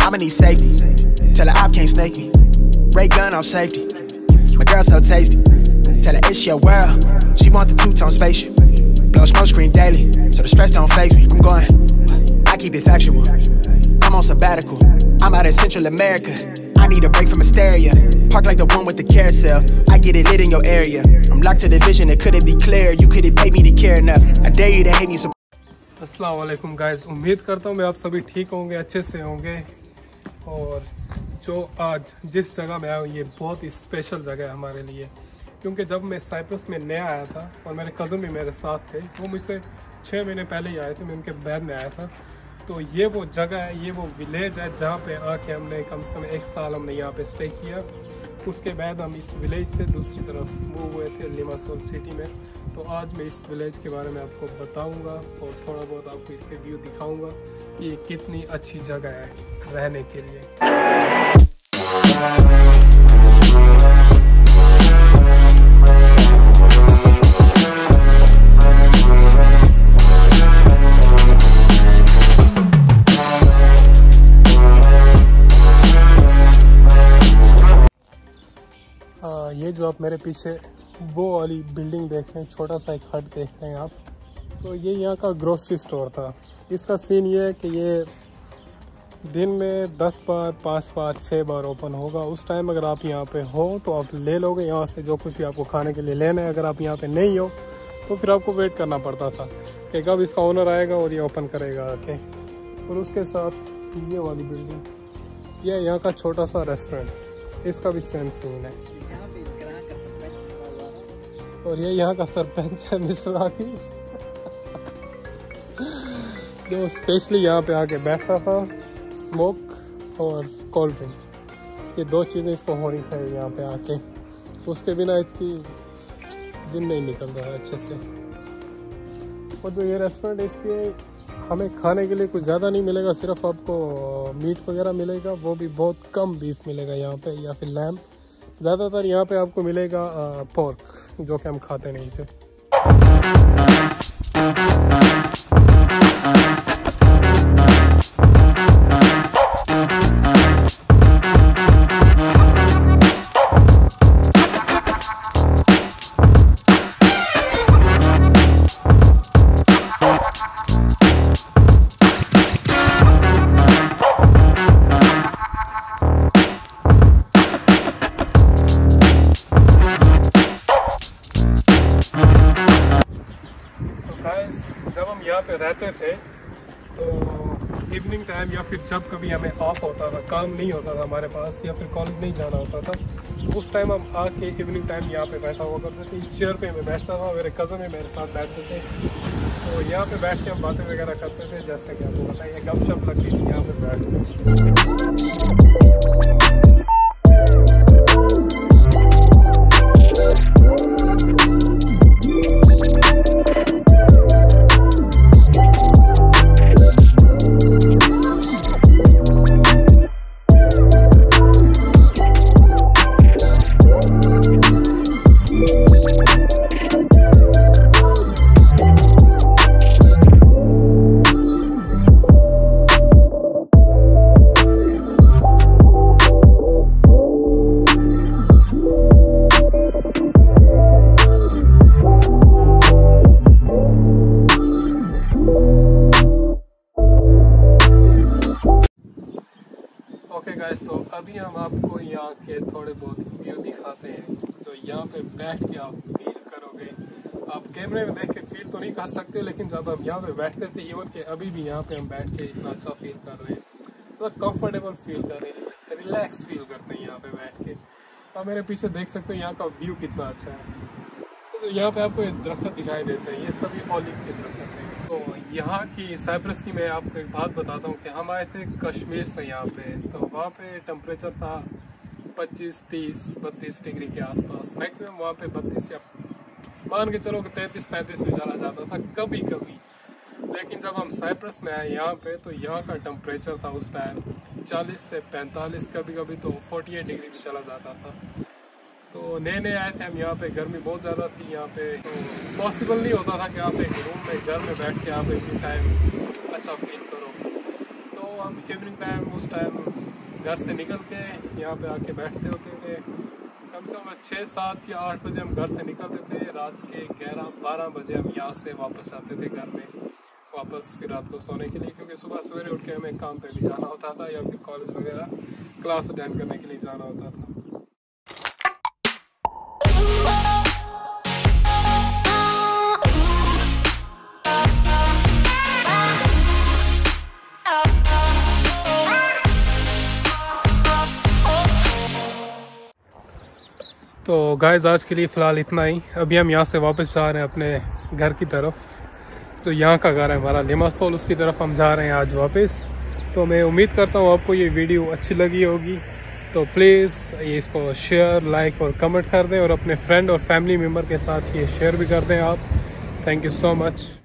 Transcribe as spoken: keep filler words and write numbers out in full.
I'ma need safety. Tell her I can't snake me. Ray gun on safety. My girl so tasty. Tell her it's your world. She want the two-tone spaceship. Blow smoke screen daily, so the stress don't faze me. I'm going, I keep it factual. I'm on sabbatical. I'm out in Central America. I need a break from hysteria. Park like the one with the carousel. I get it lit in your area. I'm locked to the vision, it couldn't be clear. You couldn't pay me to care enough. I dare you to hate me some. अस्सलाम वालेकुम guys, उम्मीद करता हूँ मैं आप सभी ठीक होंगे, अच्छे से होंगे। और जो आज जिस जगह में आया हूँ ये बहुत ही स्पेशल जगह है हमारे लिए, क्योंकि जब मैं साइप्रस में नया आया था और मेरे कज़न भी मेरे साथ थे, वो मुझसे छः महीने पहले ही आए थे, मैं उनके बाद में आया था। तो ये वो जगह है, ये वो विलेज है जहाँ पे आके हमने कम से कम एक साल हमने यहाँ पे स्टे किया। उसके बाद हम इस विलेज से दूसरी तरफ मूव हुए थे लिमासोल सिटी में। तो आज मैं इस विलेज के बारे में आपको बताऊंगा और थोड़ा बहुत आपको इसके व्यू दिखाऊंगा कि ये कितनी अच्छी जगह है रहने के लिए। आ, ये जो आप मेरे पीछे वो वाली बिल्डिंग देख रहे हैं, छोटा सा एक हट देख रहे हैं आप, तो ये यहाँ का ग्रोसरी स्टोर था। इसका सीन ये है कि ये दिन में दस बार, पाँच बार, छः बार ओपन होगा। उस टाइम अगर आप यहाँ पे हो तो आप ले लोगे यहाँ से जो कुछ भी आपको खाने के लिए लेना है। अगर आप यहाँ पे नहीं हो तो फिर आपको वेट करना पड़ता था कि कब इसका ओनर आएगा और ये ओपन करेगा आके। और उसके साथ ये वाली बिल्डिंग, ये यहाँ का छोटा सा रेस्टोरेंट, इसका भी सेम सीन है। और ये यहाँ का सरपंच है मिस्टर आकी, जो स्पेशली यहाँ पे आके बैठता था, स्मोक और कोल्ड ड्रिंक, ये दो चीज़ें इसको होनी चाहिए यहाँ पे आके, उसके बिना इसकी दिन नहीं निकलता है अच्छे से। और जो ये रेस्टोरेंट है इसके हमें खाने के लिए कुछ ज़्यादा नहीं मिलेगा, सिर्फ आपको मीट वगैरह मिलेगा, वो भी बहुत कम बीफ मिलेगा यहाँ पे या फिर लैम्ब। ज़्यादातर यहाँ पे आपको मिलेगा पोर्क, जो कि हम खाते नहीं थे। जब हम यहाँ पे रहते थे तो इवनिंग टाइम या फिर जब कभी हमें ऑफ होता था, काम नहीं होता था हमारे पास या फिर कॉलेज नहीं जाना होता था, तो उस टाइम हम आके इवनिंग टाइम यहाँ पे बैठा हुआ करते थे। इस चेयर पे मैं बैठता था, मेरे कज़न भी मेरे साथ बैठते थे, तो यहाँ पे बैठ के हम बातें वगैरह करते थे। जैसे कि आपको बताइए, गपशप लगती थी यहाँ पे बैठ के। ओके गाइस, तो अभी हम आपको यहाँ के थोड़े बहुत व्यू दिखाते हैं, तो यहाँ पे बैठ के आप फील करोगे। आप कैमरे में देख के फील तो नहीं कर सकते, लेकिन जब हम यहाँ पे बैठते थे, इवन के अभी भी यहाँ पे हम बैठ के इतना अच्छा फील कर रहे हैं, तो कंफर्टेबल फील कर रहे हैं, रिलैक्स फील करते हैं यहाँ पे बैठ के। आप मेरे पीछे देख सकते हो यहाँ का व्यू कितना अच्छा है। तो यहाँ पे आपको दरख्त दिखाई देते हैं, ये सभी ऑलिव के दरख्त हैं। तो यहाँ की साइप्रस की मैं आपको एक बात बताता हूँ कि हम आए थे कश्मीर से यहाँ पे, तो वहाँ पे टेम्परेचर था पच्चीस, तीस, बत्तीस डिग्री के आसपास, मैक्सिमम वहाँ पे बत्तीस या मान के चलो कि तैंतीस पैंतीस भी चला जाता था कभी कभी। लेकिन जब हम साइप्रस में आए यहाँ पे, तो यहाँ का टेम्परेचर था उस टाइम चालीस से पैंतालीस, कभी कभी तो अड़तालीस डिग्री भी चला जाता था। तो नए नए आए थे हम यहाँ पे, गर्मी बहुत ज़्यादा थी यहाँ पे, तो पॉसिबल नहीं होता था कि आप एक रूम में घर में बैठ के आप एक टाइम अच्छा फील करो। तो हम इवनिंग टाइम उस टाइम घर से निकल के यहाँ पे आके बैठते होते थे। कम से कम छः सात या आठ बजे हम घर से निकलते थे, रात के ग्यारह बारह बजे हम यहाँ से वापस आते थे घर में, वापस फिर रात को सोने के लिए, क्योंकि सुबह सवेरे उठ के हमें काम पे भी जाना होता था या फिर कॉलेज वगैरह क्लास अटेंड करने के लिए जाना होता था। तो गाइस आज के लिए फ़िलहाल इतना ही। अभी हम यहाँ से वापस जा रहे हैं अपने घर की तरफ। तो यहाँ का घर है हमारा लिमासोल, उसकी तरफ हम जा रहे हैं आज वापस। तो मैं उम्मीद करता हूँ आपको ये वीडियो अच्छी लगी होगी। तो प्लीज़ ये इसको शेयर, लाइक और कमेंट कर दें और अपने फ्रेंड और फैमिली मेम्बर के साथ ये शेयर भी कर दें आप। Thank you so much.